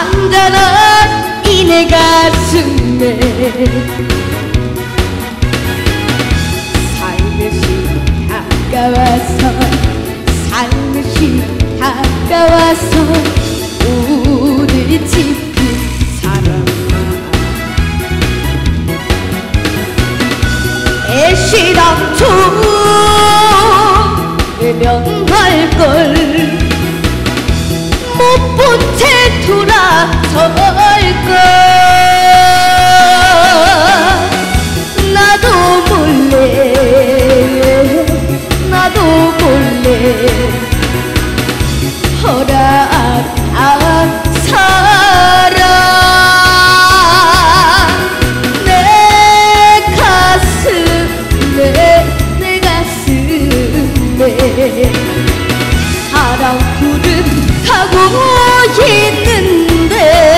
잔잔한 이 내 가슴에 살며시 다가와서 살며시 다가와서 우리 짚은 사랑아 애시당초 외면할걸 못 본 채 돌아설걸 나도 몰래 허락한 사랑 내 가슴에 사랑 구름 타고 있는데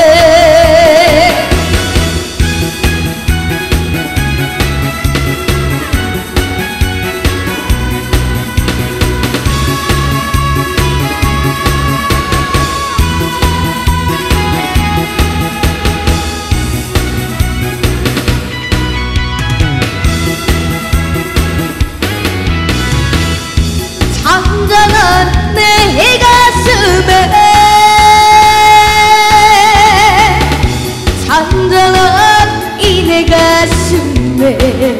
잔잔한 내 가슴에 잔잔한 이 내 가슴에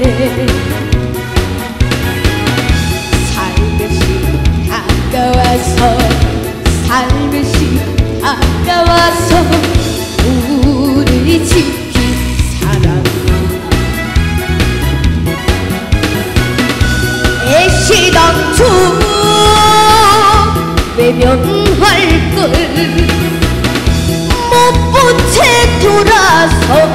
살며시 다가와서 살며시 다가와서 우리 지킨 사랑아 애시당초 외면할걸 못 본 채 돌아서